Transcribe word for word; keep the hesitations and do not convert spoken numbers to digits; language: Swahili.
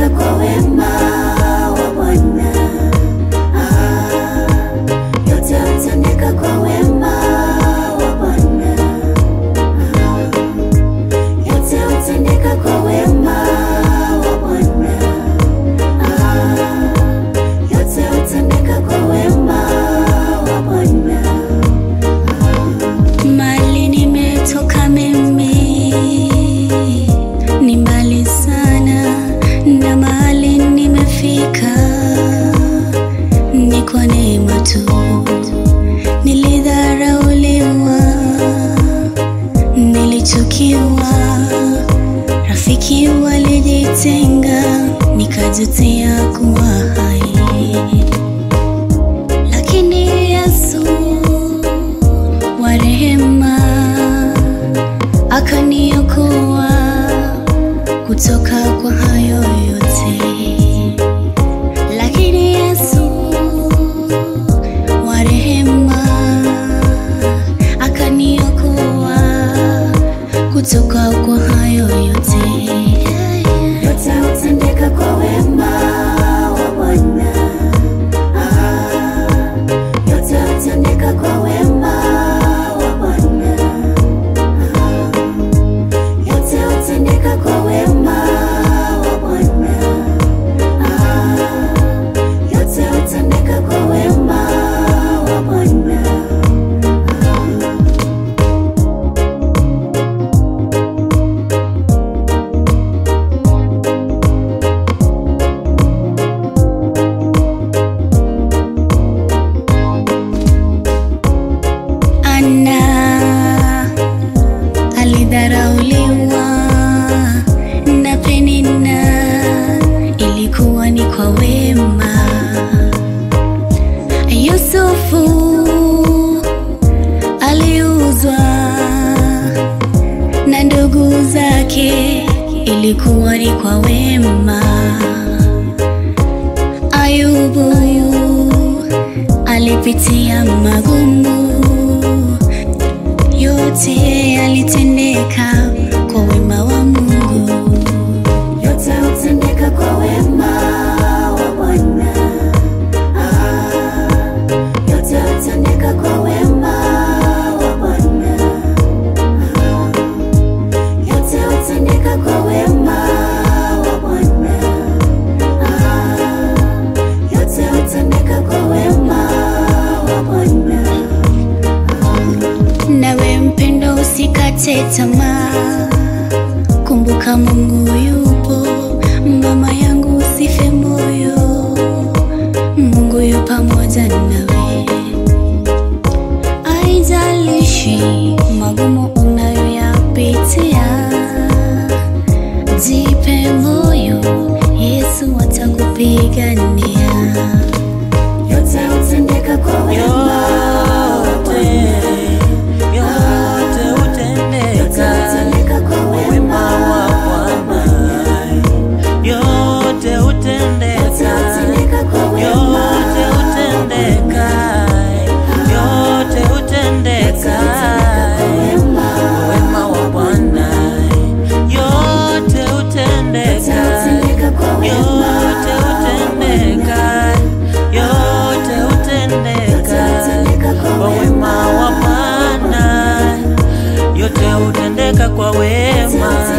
hutendeka kwa wema wa Bwana. Ah, yote hutendeka kwa wema wa Bwana. Ah, yote hutendeka kwa wema wa Bwana. Ah, yote hutendeka kwa wema wa Bwana. Mali nimetoka mimi ni mbali sana, na mahali nimefika ni kwa neema tu. Nilidharauliwa, nilichukiwa, rafiki walijitenga, nikajutia kuwa hai. Lakini Yesu wa rehema akaniokoa kutoka kwa hayo yote. Lakini Yesu wa rehema akaniokoa kutoka kwa hayo yote. Yote hutendeka kwa wema wa Bwana. Ah, yote hutendeka kwa wema wa Bwana. Ah, yote hutendeka kwa wema wa Bwana. Ah, yote hutendeka kwa wema wa Bwana. Ana alidharauliwa na Penina, ilikuwa ni kwa wema. Yusufu aliuzwa na ndugu zake, ilikuwa ni kwa wema. Ayubu alipitia magumu, yote yalitendeka kwa wema wa Mungu. Yote hutendeka kwa wema wa Bwana. Ah, yote hutendeka kwa wema wa Bwana. Ah, yote hutendeka kwa wema wa Bwana. Ah, yote hutendeka kwa wema wa Bwana. Nawe mpendo, usikate tamaa, kumbuka Mungu yupo. Mama yangu, usife moyo, Mungu yu pamoja nawe. Haijalishi magumu unayoyapitia, jipe moyo, Yesu atakupigania. Yote hutendeka kwa wema wa Bwana. Yote hutendeka kwa wema.